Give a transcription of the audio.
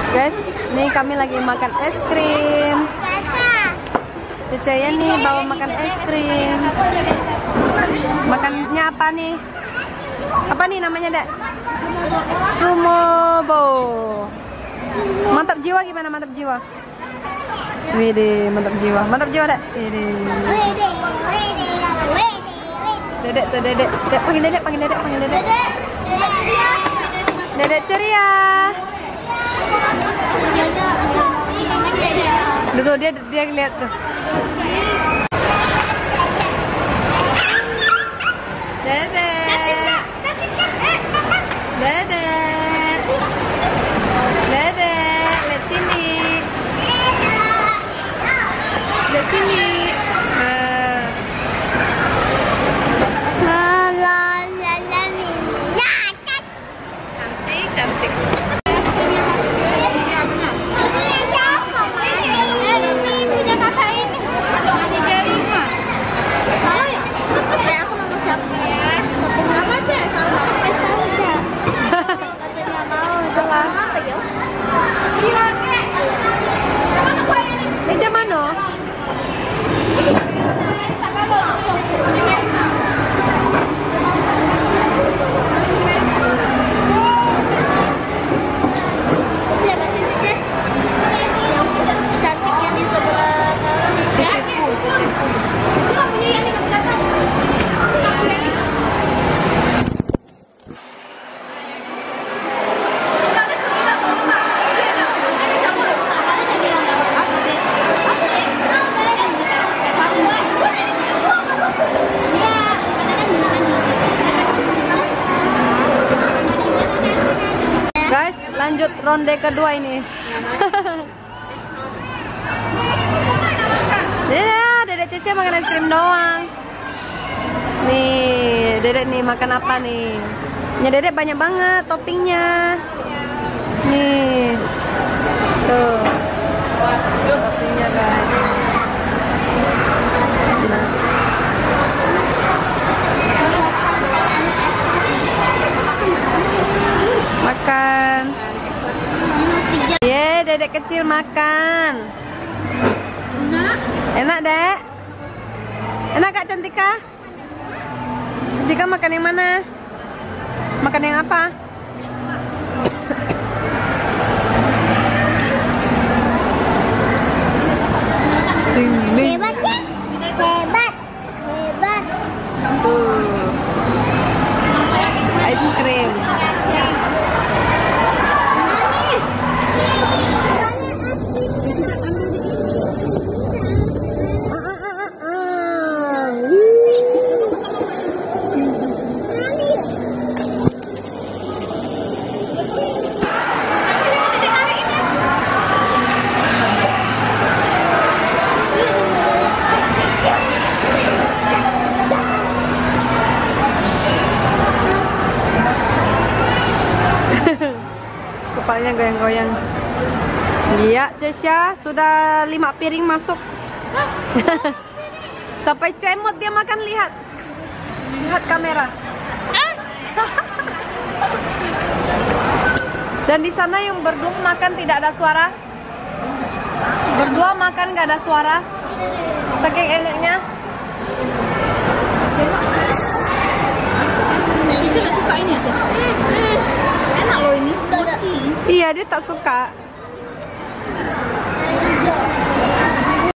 Guys, nih kami lagi makan es krim. Cecaya nih bawa makan es krim. Makannya apa nih? Apa nih namanya, Dek? Sumobo. Mantap jiwa gimana? Mantap jiwa. Wede, mantap jiwa. Mantap jiwa, Dek. Wede. Dedek tuh, Dedek. Dek, panggil Dedek, panggil Dedek, panggil Dedek. Dedek ceria. Dulu dia lihat tuh. Dedek. Dedek. Dedek, lihat sini. Lihat sini. Cantik, cantik. Meja mana? Cantiknya di sebelah Guys, lanjut ronde kedua ini. Dedek Cece makan es krim doang. Nih, Dedek nih makan apa nih? Dedek banyak banget toppingnya. Nih, tuh toppingnya guys. Nah. Makan. Ye, Dedek kecil makan. Enak, Dek? Enak Kak Cantika? Cantika makan yang mana? Makan yang apa? hebat ya? Hebat. Hebat. Tuh. Es krim. Kepalanya goyang-goyang. Iya, Cesya sudah 5 piring masuk. Sampai cemot dia makan, lihat. Lihat kamera. Dan di sana yang berdua makan tidak ada suara. Berdua makan gak ada suara. Saking enaknya. Sudah suka ini ya? Enak loh ini. Iya, dia tak suka.